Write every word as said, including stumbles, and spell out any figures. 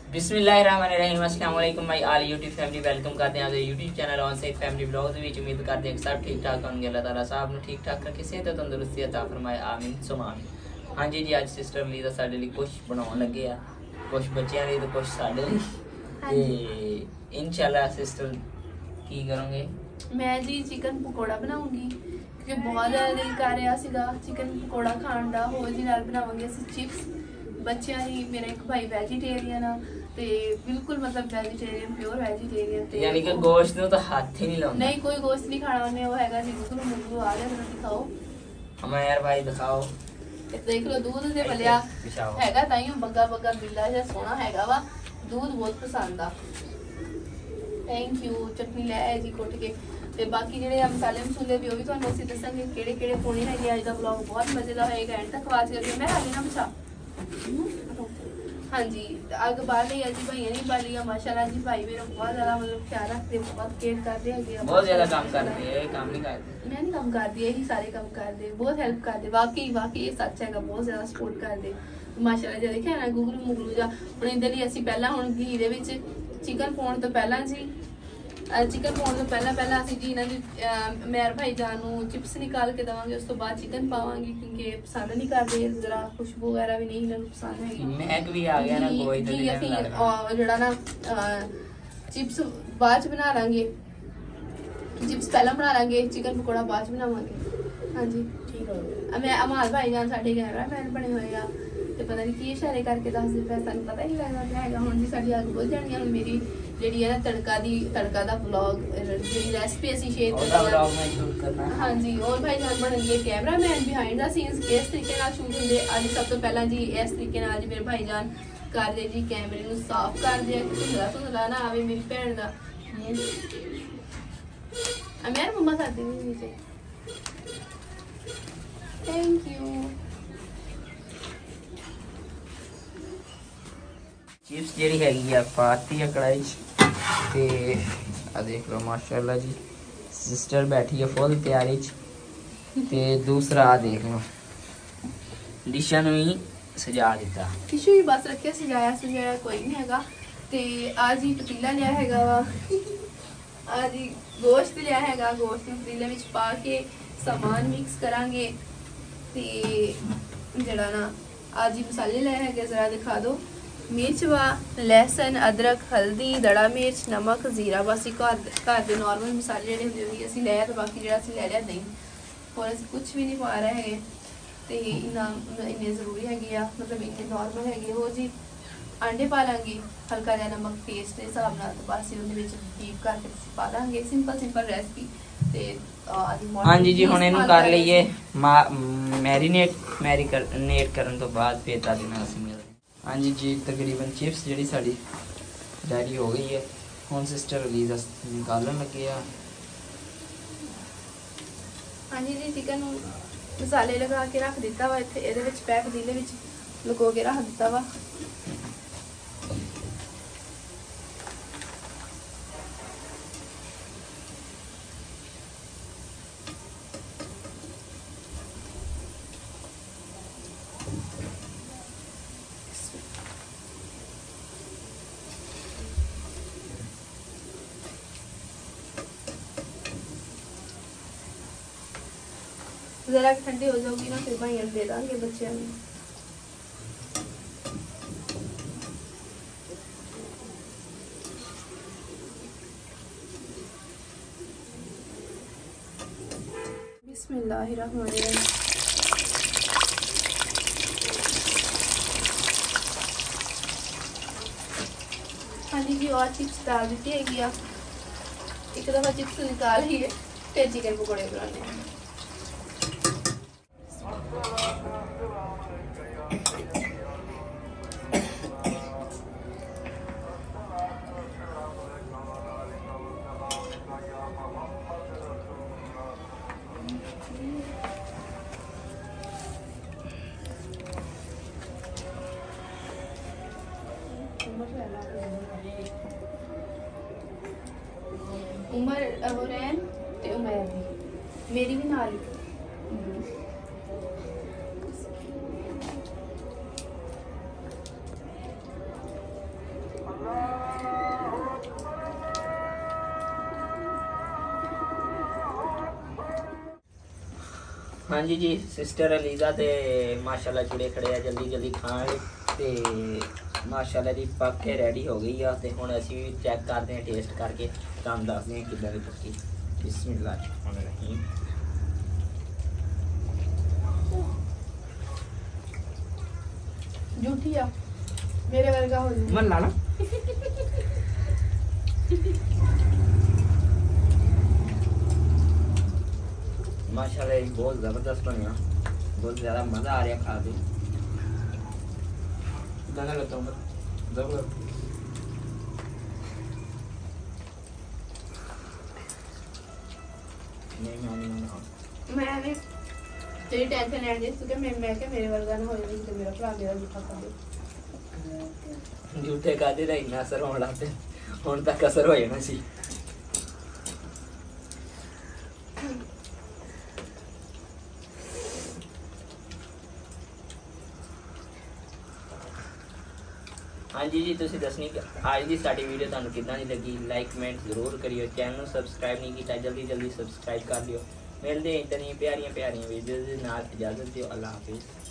बिस्मिल्लाहिर्रहमानिर्रहीम अस्सलाम वालेकुम my all YouTube family welcome करते हैं आज YouTube channel on side family blogs विच उम्मीद करते हैं कि सब ठीक ठाक होंगे। अल्लाह ताला साहब ने ठीक ठाक रखे सेहत तंदुरुस्ती अता फरमाए आमीन सुमा आमीन। हाँ जी जी अज सिस्टर ली तो साडे लिए कुछ बनाने लगे आ, कुछ बच्चों लिए तो कुछ साडे लिए ते इंशाल्लाह सिस्टर की करोगे? मैं जी चिकन पकौड़ा बनाऊंगी क्योंकि बहुत ज़्यादा दिल कर रहा सीगा चिकन पकौड़ा खाण दा। होर जी नाल बनावांगे असीं चिप्स। बच्चों की मेरा एक भाई वैजीटेरियन आ ते बिल्कुल मतलब वैजीटेरियन प्योर वैजीटेरियन ते यानी कि गोश्त नु तो हाथ ही नहीं लाऊंगा। नहीं कोई गोश्त नहीं खाना उन्हें। वो हैगा जी गुगलू मुगलू आ गया जरा दिखाओ हमें यार भाई दिखाओ। देख लो दूध से भलिया हैगा ताइयों बग्गा बग्गा बिल्ला जिहा सोहना हैगा वा। दूध बहुत पसंद आ। Thank you. चटनी लै आए जी कुट के ते बाकी ਜਿਹੜੇ ਮਸਾਲੇ ਮਸੂਲੇ ਵੀ ਉਹ ਵੀ ਤੁਹਾਨੂੰ ਅਸੀਂ ਦੱਸਾਂਗੇ ਕਿਹੜੇ ਕਿਹੜੇ ਪਾਉਣੇ ਹੈਗੇ। ਅੱਜ ਦਾ ਵਲੌਗ ਬਹੁਤ ਮਜ਼ੇ ਦਾ ਹੋਏਗਾ ਐਂਡ ਤੱਕ ਵਾਚ ਕਰਿਓ। ਮੈਂ ਹਾਲੇ ਨਾ ਬਚਾ हाँ जी अग बाल ली जी भाइया नहीं बाली माशाल्लाह जी भाई मेरा बहुत ज्यादा मतलब ख्याल रखते हैं, बहुत केयर करते हैं, बहुत ज्यादा काम करते हैं। काम नहीं करते मैं नहीं काम करती यही सारे काम करते, बहुत हेल्प करते। वाकई वाकई ये सच है, बहुत ज्यादा सपोर्ट करते माशाल्लाह। जो देखिए ना गुगलू मुगलू जा हुण इधर ही ਅਸੀਂ ਪਹਿਲਾਂ ਹੁਣ घी ਦੇ ਵਿੱਚ चिकन ਪਾਉਣ ਤੋਂ ਪਹਿਲਾਂ जी चिकन पाने तो पहला पहला असं जी इन्होंने मेहर भाई जान चिप्स निकाल के देवांगे, उस तो बाद चिकन पावांगे क्योंकि पसंद नहीं करते जरा खुशबू वगैरह भी नहीं इन्होंने पसंद है। महक भी आ गया ना कोई तो नहीं जड़ा ना चिप्स बाद बना लांगे, चिप्स पहला बना लांगे, चिकन पकौड़ा बाद बनावांगे। हाँ जी ठीक है। मैं अमाल भाई जान साडे कैमरा मैन बने हुए आ ते पता नहीं की इशारे करके दसदे पए, सानूं पता ही लगदा पिया हैगा। हुण जी साडी अग बुझ जानी है। मेरी ਜਿਹੜੀ ਹੈ ਨਾ ਤੜਕਾ ਦੀ ਤੜਕਾ ਦਾ ਵਲੌਗ ਜਿਹੜੀ ਰੈਸਪੀ ਅਸੀਂ ਸ਼ੇਅਰ ਕਰਨਾ। हाँ जी और भाई जान ਬਣਨਗੇ ਕੈਮਰਾਮੈਨ ਬਿਹਾਈਂਡ ਦਾ ਸੀਨਸ ਕਿਸ ਤਰੀਕੇ ਨਾਲ ਸ਼ੂਟ ਹੁੰਦੇ। ਅੱਜ ਸਭ ਤੋਂ ਪਹਿਲਾਂ ਜੀ ਇਸ ਤਰੀਕੇ ਨਾਲ ਜੀ ਮੇਰੇ ਭਾਈ ਜਾਨ ਕਰਦੇ ਜੀ ਕੈਮਰੇ ਨੂੰ ਸਾਫ਼ ਕਰਦੇ ਆ ਕਿ ਧੁੰਦਲਾ ਧੁੰਦਲਾ ਨਾ ਆਵੇ। ਮੇਰੀ ਭੈਣ ਦਾ ਆ ਮੇਰੀ ਮੰਮਾ ਕਰਦੀ ਨਹੀਂ ਨੀਚੇ। Thank you. चिप्स जी हैगी आ पाती है कढ़ाई ते आ देख लो माशाल्लाह जी सिस्टर बैठी है फुल तैयारी ते दूसरा आ देख लो डिशा नु ही सजा दिता। टिशू ही बस रखे सजाया सजाया कोई नहीं हैगा। ते आज ही पतीला लिया हैगा वा, आज ही गोश्त लिया हैगा। गोश्त पतीले विच पा के सामान मिक्स करांगे ते जड़ा ना आज ही मसाले ले हैगे जरा दिखा दो। मिर्च वा लहसुन अदरक हल्दी दड़ा मिर्च नमक जीरा बस घर घर के नॉर्मल मसाले जोड़े होंगे असी लिया। तो बाकी जो ले लिया दही और अस कुछ भी नहीं पा रहे हैं तो इन्ना इन्ने जरूरी है मतलब इन्ने नॉर्मल है। वो जी आंडे पा लाँगे हल्का जहा नमक टेस्ट के हिसाब न तो बस डीप करके पा देंगे। Simple simple recipe. हाँ जी जी हुण इहनूं कर लईए मैरीनेट मैरीनेट करन तो बाद फिर ता देना असीं मिलदे। हाँ जी जी तकरीबन चिप्स जी साड़ी रेडी हो गई है। हुण सिस्टर अलीज़ निकालन लगे आ। हाँ जी जी चिकन मसाले लगा के रख दिता वा इत्थे इहदे विच पैक पतीले विच लुको के रख दिता वा। जरा ठंडी हो जाओगी ना फिर भाई दे देंगे बच्चों में। बिस्मिल्लाहिर्रहमानिर्रहीम। हाँ जी जी और चिप्स डाल दी है। एक दफ़ा चिप्स निकाल ही फिर चिकन पकौड़े बनाने हैं। उमर हुरैन ते उमर भी मेरी भी नाल हाँ जी जी सिस्टर अलीजा ते माशाल्लाह जुड़े खड़े हैं जल्दी जल्दी खाने ते माशाल्लाह जी पक के रेडी हो गई है ते हुण असीं भी चेक करते हैं टेस्ट करके तुहानूं दसदे हैं किद्दां दी पक्की। बिस्मिल्लाहिर्रहमानिर्रहीम। झूठी आ मेरे वर्गा हो जाए मन लाना माशाल्लाह ये बहुत ज़बरदस्त बनिया बहुत ज़्यादा मज़ा आ रहा खा के गाना लेता हूँ ज़बरदस्त नहीं मैं नहीं माना मैं भी तेरी टेंशन लेने दी क्योंकि मैं मैं क्या मेरे वर्गा ना हो जाए तो मेरा भरा मेरा झूठा खा दे झूठे खाते का इन्ना असर होने लग पिया हुण तक असर हो जाना सी। हाँ जी जी तुसीं दसनी आज की साडी वीडियो तुहानूं किद्दां दी लगी लाइक कमेंट जरूर करियो चैनल सबसक्राइब नहीं किया जल्दी जल्दी सबसक्राइब कर लियो। मिलते हैं इतनी प्यारियां प्यारियां वीडियोज़ दे नाल इजाज़त दिओ अल्लाह हाफिज़।